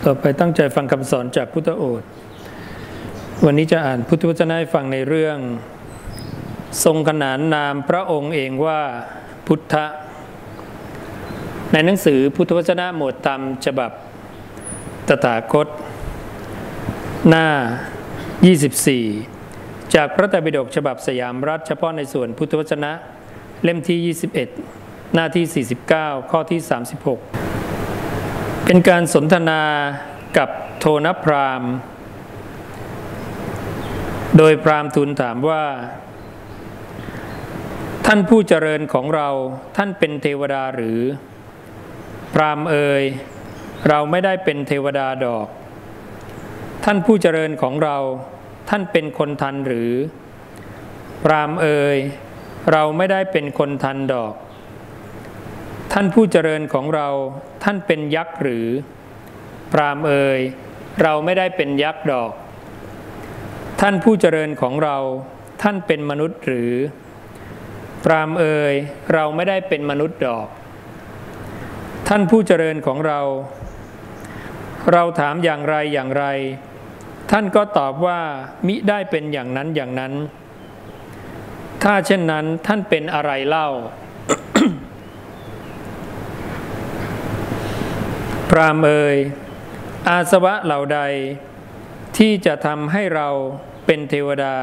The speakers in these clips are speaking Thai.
ต่อไปตั้งใจฟังคำสอนจากพุทธโอษฐ์วันนี้จะอ่านพุทธวจนะให้ฟังในเรื่องทรงขนานนามพระองค์เองว่าพุทธะในหนังสือพุทธวจนะหมวดธรรมฉบับตถาคตหน้า 24 จากพระไตรปิฎกฉบับสยามรัฐเฉพาะในส่วนพุทธวจนะเล่มที่ 21 หน้าที่ 49 ข้อที่ 36 เป็นการสนทนากับโทนพราหมณ์โดยพราหมณ์ทูลถามว่าท่านผู้เจริญของเราท่านเป็นเทวดาหรือพราหมณ์เอ่ยเราไม่ได้เป็นเทวดาดอกท่านผู้เจริญของเราท่านเป็นคนทันหรือพราหมณ์เอ่ยเราไม่ได้เป็นคนทันดอกท่านผู้เจริญของเราท่านเป็นยักษ์หรือพราหมณ์เอ่ยเราไม่ได้เป็นยักษ์ดอกท่านผู้เจริญของเราท่านเป็นมนุษย์หรือพราหมณ์เอ่ยเราไม่ได้เป็นมนุษย์ดอกท่านผู้เจริญของเราเราถามอย่างไรอย่างไรท่านก็ตอบว่ามิได้เป็นอย่างนั้นอย่างนั้นถ้าเช่นนั้นท่านเป็นอะไรเล่า พราหมณ์เอ่ยอาสวะเหล่าใดที่จะทำให้เราเป็นเทวดา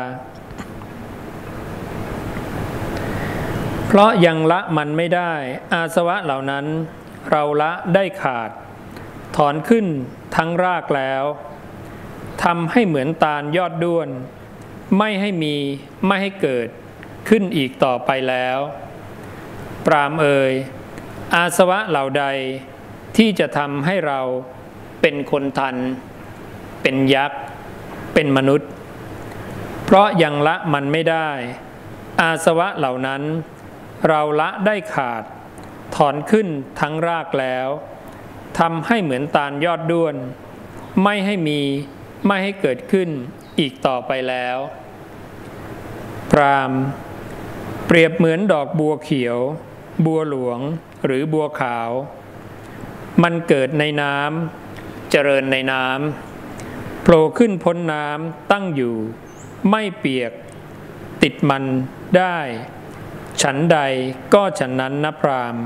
เพราะยังละมันไม่ได้อาสวะเหล่านั้นเราละได้ขาดถอนขึ้นทั้งรากแล้วทำให้เหมือนตาลยอดด้วนไม่ให้มีไม่ให้เกิดขึ้นอีกต่อไปแล้วปรามเอ่ยอาสวะเหล่าใดที่จะทำให้เราเป็นคนทันเป็นยักษ์เป็นมนุษย์เพราะยังละมันไม่ได้อาสวะเหล่านั้นเราละได้ขาดถอนขึ้นทั้งรากแล้วทำให้เหมือนตาลยอดด้วนไม่ให้มีไม่ให้เกิดขึ้นอีกต่อไปแล้วพราหมณ์เปรียบเหมือนดอกบัวเขียวบัวหลวงหรือบัวขาวมันเกิดในน้ำเจริญในน้ำโผล่ขึ้นพ้นน้ำตั้งอยู่ไม่เปียกติดมันได้ฉันใดก็ฉันนั้นนะพราหมณ์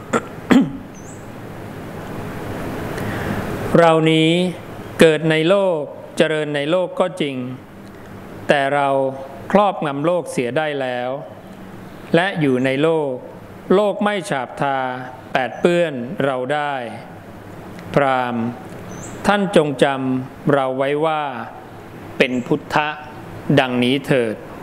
เรานี้เกิดในโลกเจริญในโลกก็จริงแต่เราครอบงำโลกเสียได้แล้วและอยู่ในโลกโลกไม่ฉาบทาแปดเปื้อนเราได้พราหมณ์ท่านจงจำเราไว้ว่าเป็นพุทธะดังนี้เถิด